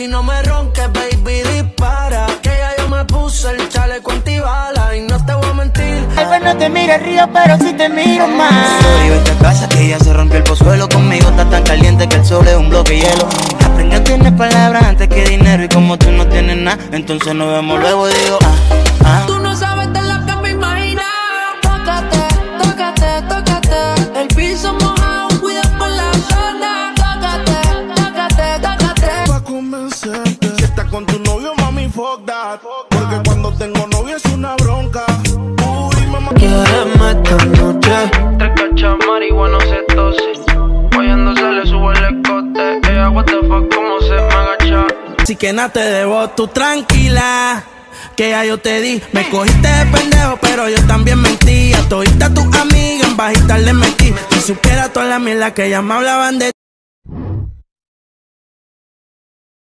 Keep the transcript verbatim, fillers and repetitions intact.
Y no me ronques, baby, dispara. Que ya yo me puse el chaleco antibala. Y no te voy a mentir. Tal vez no te mire el río, pero sí te miro más. Sorry, vete a casa que ya se rompió el pozuelo. Conmigo está tan caliente que el sol es un bloque de hielo. Aprende a tener palabras antes que dinero. Y como tú no tienes nada, entonces nos vemos luego y digo ah, ah. Tú no sabes de lo que me imagino. Tócate, tócate, tócate. El piso mojado, cuida por la zona. Tócate, tócate, tócate. Pa' convencerte, si estás con tu novio, mami, fuck that. Porque cuando tengo novio es una bronca. Uy, mamá. Quiereme esta noche. Tres cachas, marihuana, cetosis. Oyendo se le sube el escote. Ella, what the fuck, cómo se me agacha. Así que nada te debo, tú tranquila. Que ya yo te di, me cogiste de pendejo, pero yo también mentí. A todita tus amigas en bajita le metí. Si supiera toda la mierda que ellas me hablaban de